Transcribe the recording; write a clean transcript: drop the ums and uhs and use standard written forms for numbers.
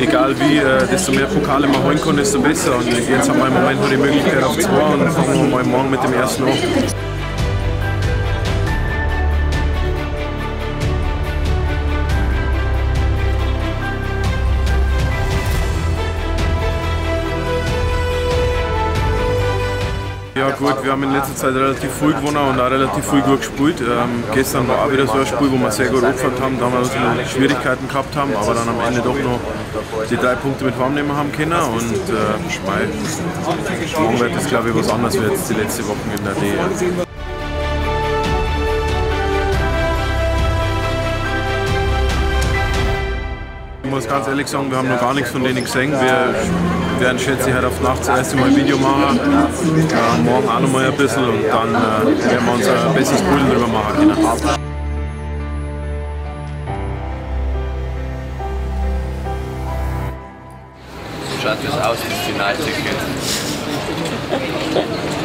egal wie, desto mehr Pokale man holen kann, desto besser. Und jetzt haben wir im Moment nur die Möglichkeit auf 2 und fangen wir mal morgen mit dem ersten an. Ja gut, wir haben in letzter Zeit relativ früh gewonnen und auch relativ früh gut gespielt. Gestern war auch wieder so ein Spiel, wo wir sehr gut angefangen haben, da haben wir ein bisschen Schwierigkeiten gehabt haben, aber dann am Ende doch noch die 3 Punkte mit warm nehmen haben können. Und morgen wird das, glaube ich, was anderes wie jetzt die letzte Woche in der D. Ich muss ganz ehrlich sagen, wir haben noch gar nichts von denen gesehen. Wir werden, schätze ich, heute auf Nacht das erste Mal ein Video machen. Morgen auch noch mal ein bisschen und dann werden wir uns ein besseres Bild darüber machen können. So schaut das aus, das Finalticket.